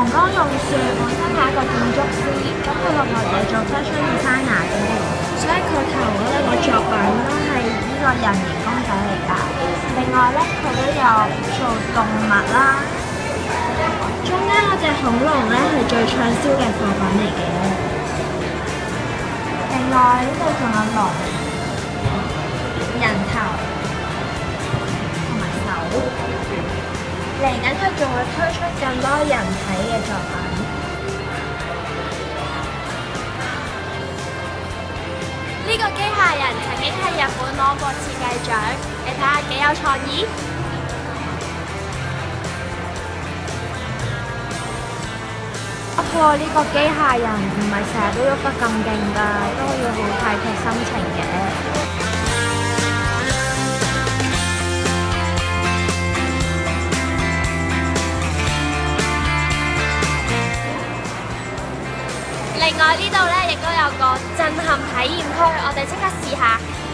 黃光勇士本身係一個建築師，咁佢學校就做 fashion designer 嘅，所以佢頭嗰兩個作品都係呢個人形公仔嚟㗎。另外咧，佢都有做動物啦。中間嗰隻恐龍咧係最暢銷嘅貨品嚟嘅。另外呢度仲有龍、人頭同埋手。嚟緊佢仲會推出更多人體嘅作品。呢個機械人曾經係日本攞過設計獎，你睇下幾有創意。不過呢個機械人唔係成日都喐得咁勁㗎，都要好睇佢心情嘅。另外呢度咧，亦都有個震撼體驗區，我哋即刻試下。